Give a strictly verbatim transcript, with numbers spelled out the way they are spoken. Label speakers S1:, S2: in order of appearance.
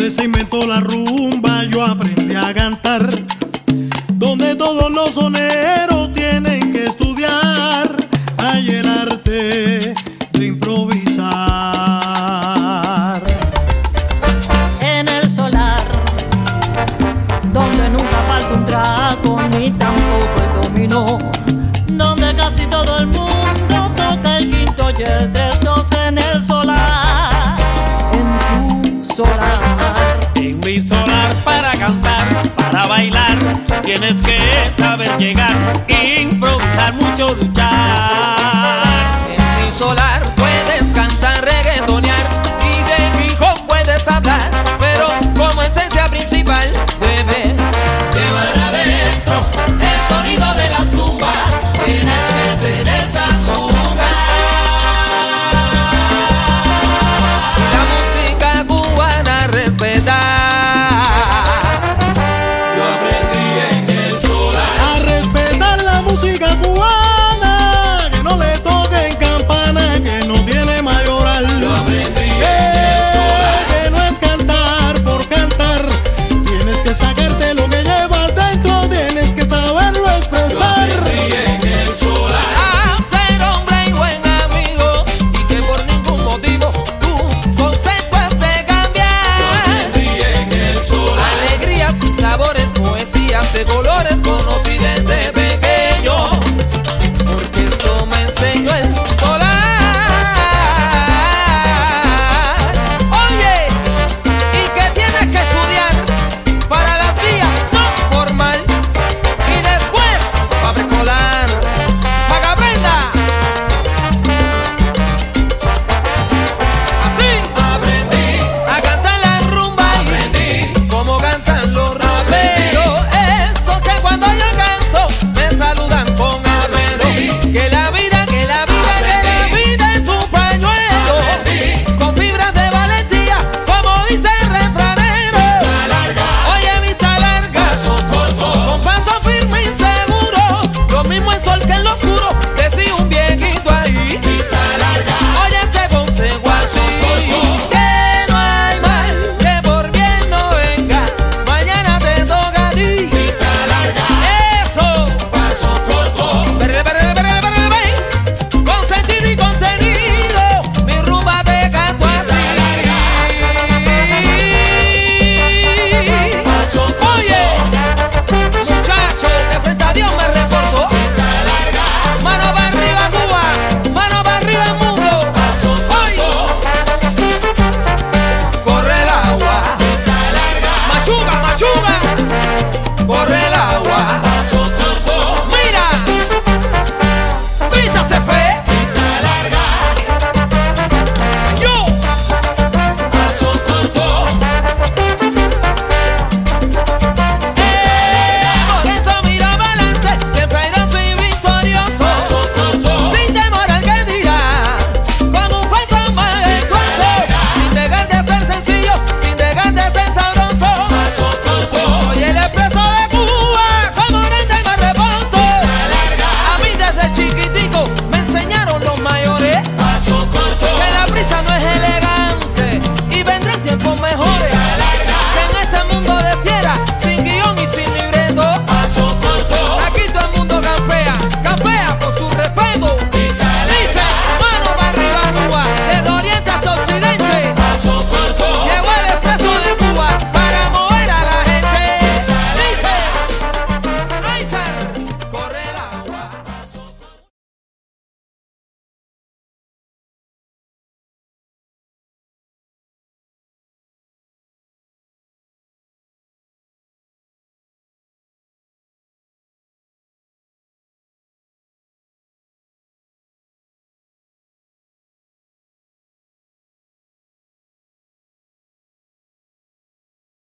S1: donde se inventó la rumba yo aprendí a cantar, donde todos los soneros tienen que estudiar, hay el arte de improvisar.
S2: En el solar, donde nunca falta un trago ni tampoco el dominó, donde casi todo el mundo toca el quinto y el tres dos. En el solar, en tu solar,
S3: en mi solar, para cantar, para bailar, tienes que saber llegar, improvisar, mucho luchar.
S4: En mi solar puedes cantar, reggaetonear y de hip hop puedes hablar, pero como esencia principal debes llevar adentro el sonido de las tumbas. Tienes que tener sandunga. Y la música cubana respetar. Yo aprendí en el solar
S1: a respetar la música cubana, que no le toquen campana, que no tiene mayoral.
S4: Yo aprendí en
S1: Eh,
S4: el solar
S1: que no es cantar por cantar, tienes que sacarte lo que llevas dentro, tienes que saberlo
S4: Yo
S1: expresar.
S4: aprendí en el solar a ser hombre y buen amigo, y que por ningún motivo tus conceptos te cambian. Yo aprendí en el solar alegrías y sabores, poesías de colores